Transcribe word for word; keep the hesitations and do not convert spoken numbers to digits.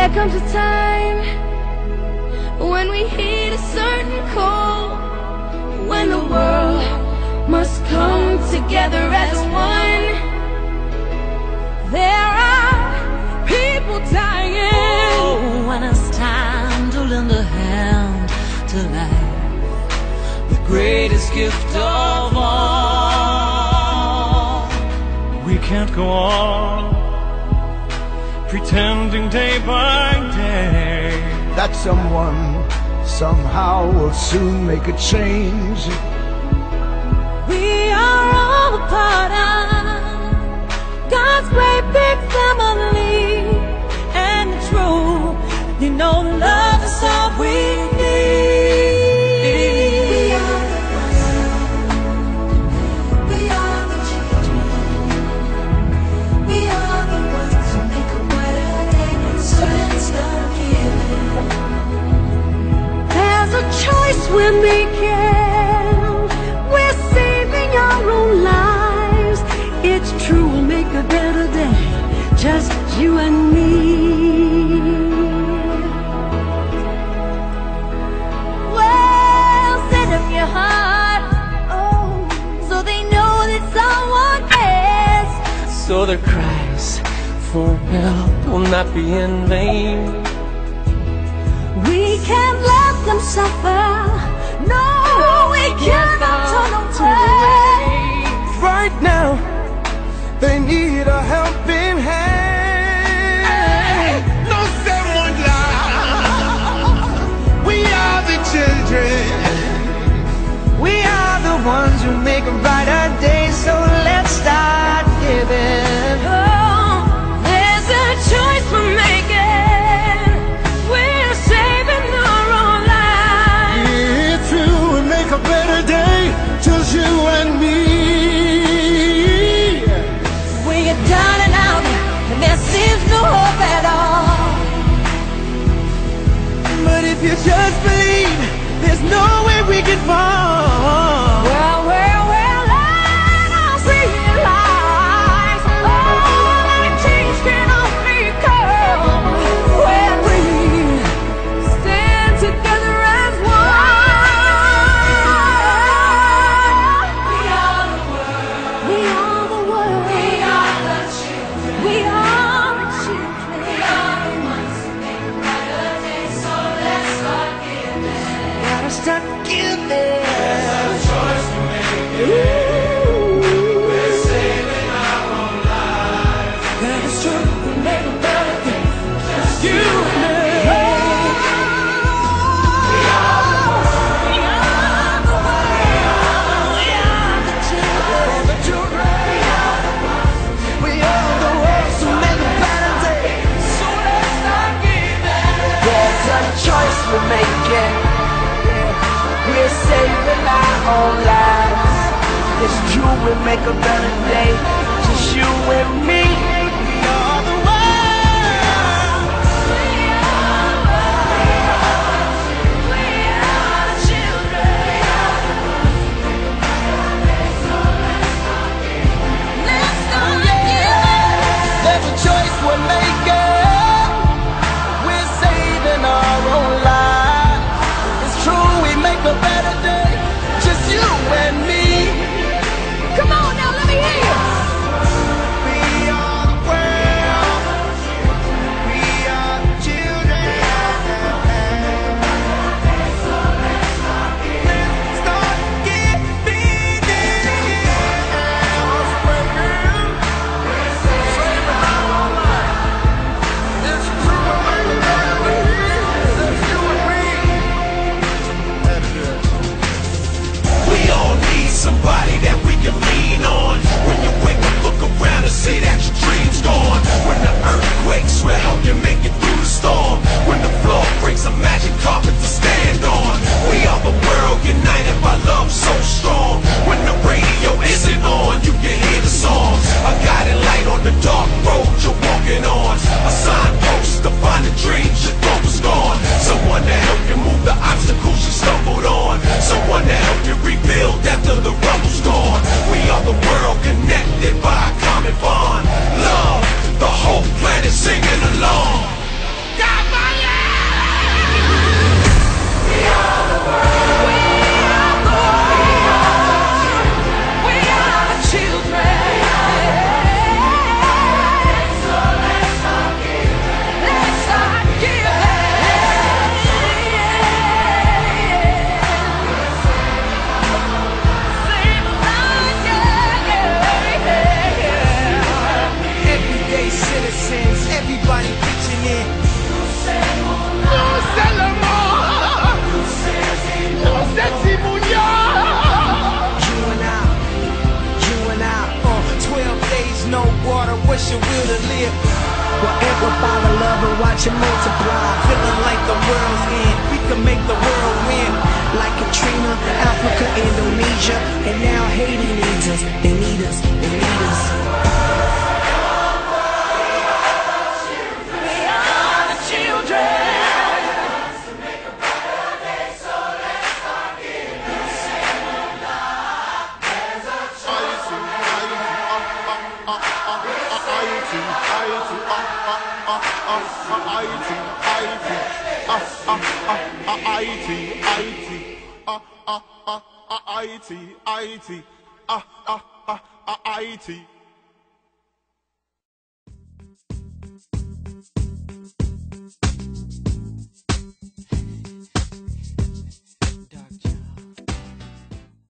There comes a time when we heed a certain call, when the world must come together as one. There are people dying. Oh, when it's time to lend a hand to life, the greatest gift of all. We can't go on pretending day by day that someone somehow will soon make a change. We are all a part of God's great big family, and it's true, you know, love is all we need. We are the ones, we are the children, we are the ones who make a better day, so let's start giving. There's a choice we're making, we're saving our own lives. It's true, we'll make a better day, just you and me. Well, set up your heart, oh, so they know that someone cares. So their cries for help will not be in vain. We can't let them suffer, no, we cannot turn away. Right now, they need a helping hand. No someone lie. We are the children. We are the ones who make a brighter day. So let's start giving. Oh, there's a choice we're making. We're saving our own lives. It's true, we make a better day, just you and me. When you're down and out, and there seems no hope at all, But if you just believe, there's no way we can fall. Well, well, well, let us realize all that change can only come when we stand together as one. We are the world. we are the world. We are the children. We are the children. We are the ones who make a brighter day. So let's start giving. Gotta start giving. That is true, we make a better day, just you and me. We are the world. We are the world. We are the children. The children. We are the ones who make a better day. So let's start giving. There's a choice we're making. We're saving our own lives. It's true, we make a better day, just you and me. We are the world. We are the world. We are the children. Let's start giving. There's a choice we're making. We're saving our own lives. It's true, we make a better day, just you and me. Come on now, let me hear you. We are the world. We are the children. Let's start giving. We're saving our own lives. It's true, we make a better day, just you and me. We all need somebody that we can lean on. When you wake up, look around and see that your dream's gone. When the earthquakes will help you make it through the storm. When the floor breaks, a magic carpet to stand on. We are the world united by love so strong. When the radio isn't on, you can hear the songs. A guiding light on the dark road you're walking on. A signpost to find the dreams you thought was gone. Someone to help you move the obstacles you stumbled on. Someone to help you rebuild after the rumble's gone. We are the world connected by a common bond. Love, the whole planet singing along. your will to live. Forever by the love and watch it multiply. Feeling like the world's end, we can make the world win. Like Katrina, Africa, Indonesia, and now Haiti needs us. They need us, they need us. We are the children. I T, I T, I T, I T, I T, I T,